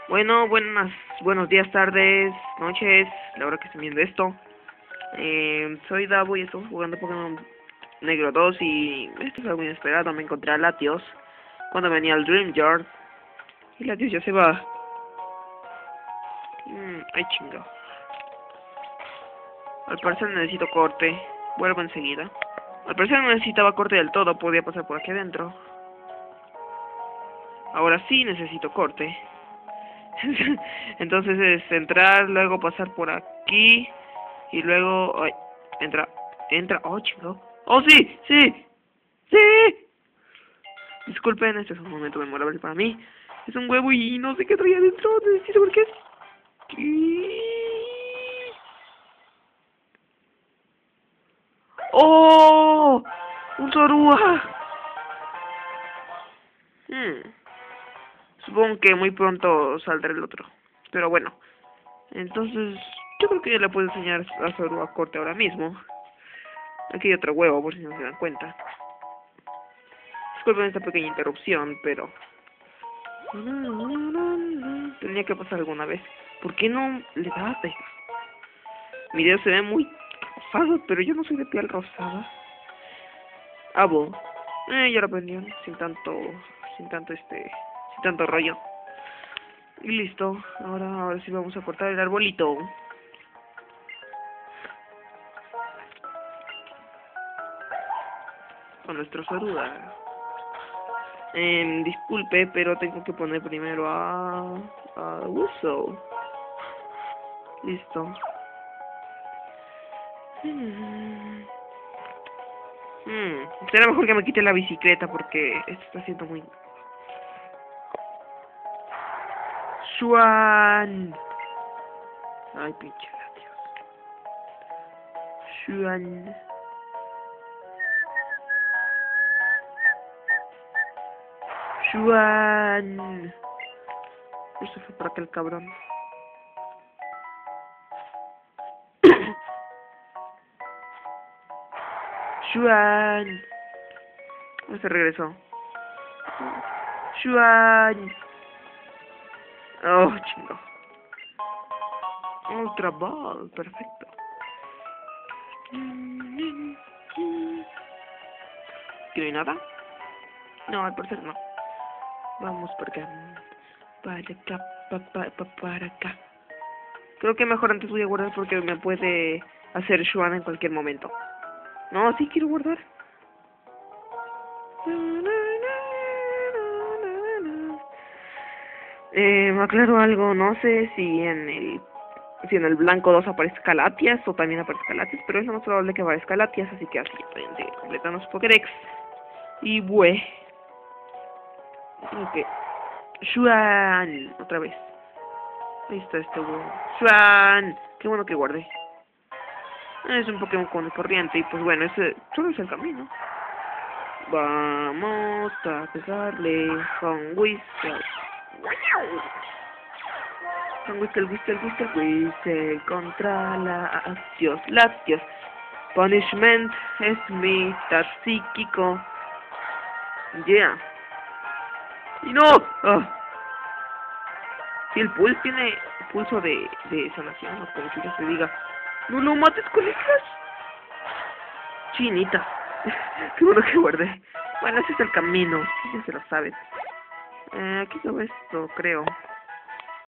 Bueno, buenos días, tardes, noches, la hora que estén viendo esto. Soy Davo y estamos jugando Pokémon Negro 2 y esto fue algo inesperado. Me encontré a Latios cuando venía al Dream Yard y Latios ya se va. Ay, chingo. Al parecer necesito corte. Vuelvo enseguida. Al parecer no necesitaba corte del todo, podía pasar por aquí adentro. Ahora sí necesito corte. Entonces es entrar, luego pasar por aquí y luego... Ay, entra, oh chingo. Oh sí, sí, sí. Disculpen, este es un momento memorable para mí. Es un huevo y no sé qué traía dentro, necesito ver qué es. ¡Oh! ¡Un Zorua! Supongo que muy pronto saldrá el otro. Pero bueno. Entonces, yo creo que ya le puedo enseñar a Zorua corte ahora mismo. Aquí hay otro huevo, por si no se dan cuenta. Disculpen esta pequeña interrupción, pero... tenía que pasar alguna vez. ¿Por qué no le das? Mi dedo se ve muy rosado, pero yo no soy de piel rosada. Abo. Ya lo aprendieron, sin tanto rollo. Y listo. Ahora sí vamos a cortar el arbolito. Con nuestro Zorua. Disculpe, pero tengo que poner primero a Wuso. Listo. Será mejor que me quite la bicicleta porque esto está siendo muy... ¡Shuan! Ay, pinche Latios. ¡Shuan! ¡Shuan! Eso fue por aquel cabrón. ¡Shuan! No se regresó. ¡Shuan! Oh, chingo. Ultra Ball, perfecto. ¿Que no hay nada? No, al parecer no. Vamos por acá. Para acá, para acá. Creo que mejor antes voy a guardar porque me puede hacer Shuan en cualquier momento. No, sí quiero guardar. Me aclaro algo, no sé si en el blanco 2 aparezca Latias o también aparezca Latias, pero es lo más probable que aparezca Latias, así que así pueden seguir completando su Pokédex. Y bue. Ok. Shuan, otra vez. Ahí está este huevo. Shuan, qué bueno que guardé. Es un Pokémon con corriente y pues bueno, ese solo es el camino. Vamos a pegarle con Whistle. Con Whistle contra Latios. Punishment es mi psíquico. Yeah. Y no. Si el Pulse tiene pulso de sanación, o como que ya se diga. No lo mates con esas chinitas. Qué bueno que guardé. Bueno, ese es el camino, ya se lo sabes. Aquí todo esto, creo.